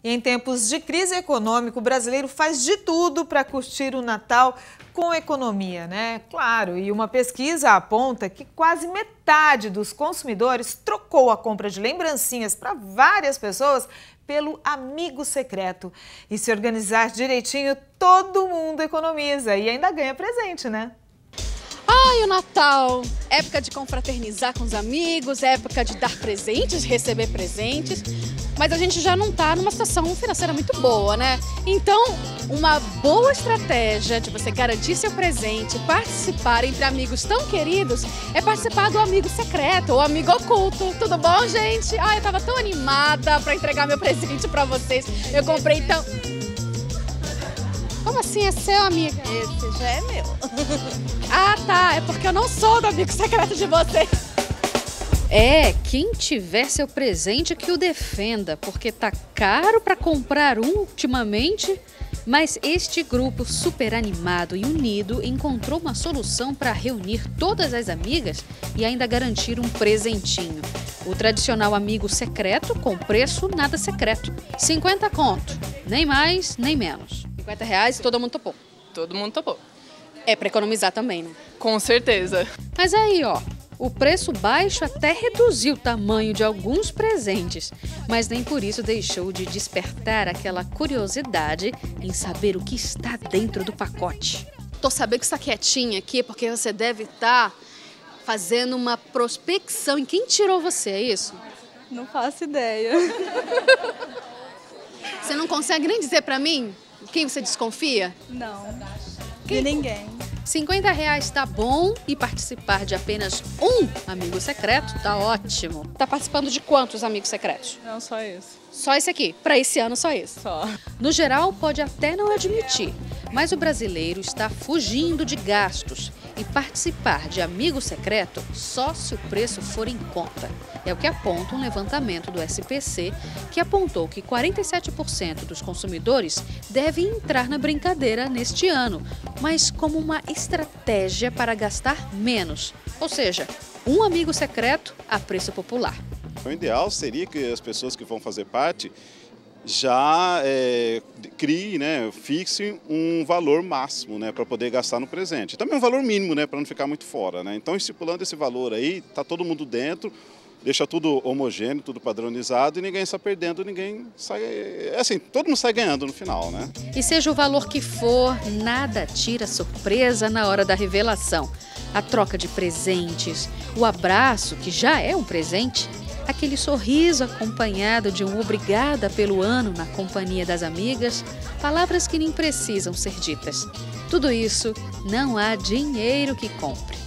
E em tempos de crise econômica, o brasileiro faz de tudo para curtir o Natal com economia, né? Claro, e uma pesquisa aponta que quase metade dos consumidores trocou a compra de lembrancinhas para várias pessoas pelo amigo secreto. E se organizar direitinho, todo mundo economiza e ainda ganha presente, né? Ai, o Natal! Época de confraternizar com os amigos, época de dar presentes, de receber presentes. Mas a gente já não está numa situação financeira muito boa, né? Então, uma boa estratégia de você garantir seu presente, participar entre amigos tão queridos, é participar do amigo secreto ou amigo oculto. Tudo bom, gente? Ai, eu tava tão animada para entregar meu presente para vocês. Eu comprei tão... Como assim? É seu, amiga? Esse já é meu. Ah, tá. É porque eu não sou do amigo secreto de vocês. É, quem tiver seu presente que o defenda, porque tá caro para comprar um ultimamente. Mas este grupo super animado e unido encontrou uma solução para reunir todas as amigas e ainda garantir um presentinho. O tradicional amigo secreto com preço nada secreto. 50 conto, nem mais nem menos. R$50 e todo mundo topou. Todo mundo topou. É para economizar também, né? Com certeza. Mas aí, ó, o preço baixo até reduziu o tamanho de alguns presentes, mas nem por isso deixou de despertar aquela curiosidade em saber o que está dentro do pacote. Tô sabendo que está quietinha aqui porque você deve estar fazendo uma prospecção em quem tirou você, é isso? Não faço ideia. Você não consegue nem dizer para mim quem você desconfia? Não, de ninguém. R$50 tá bom e participar de apenas um amigo secreto tá ótimo. Tá participando de quantos amigos secretos? Não, só isso. Só esse aqui, para esse ano só esse. Só. No geral, pode até não admitir, mas o brasileiro está fugindo de gastos e participar de amigo secreto só se o preço for em conta. É o que aponta um levantamento do SPC, que apontou que 47% dos consumidores devem entrar na brincadeira neste ano, mas como uma estratégia para gastar menos, ou seja, um amigo secreto a preço popular. O ideal seria que as pessoas que vão fazer parte já criem, né, fixem um valor máximo, né, para poder gastar no presente. Também um valor mínimo, né, para não ficar muito fora, né. Então, estipulando esse valor aí, tá todo mundo dentro, deixa tudo homogêneo, tudo padronizado e ninguém sai perdendo, ninguém sai... Assim, todo mundo sai ganhando no final, né. E seja o valor que for, nada tira surpresa na hora da revelação. A troca de presentes, o abraço, que já é um presente, aquele sorriso acompanhado de um obrigada pelo ano na companhia das amigas, palavras que nem precisam ser ditas. Tudo isso não há dinheiro que compre.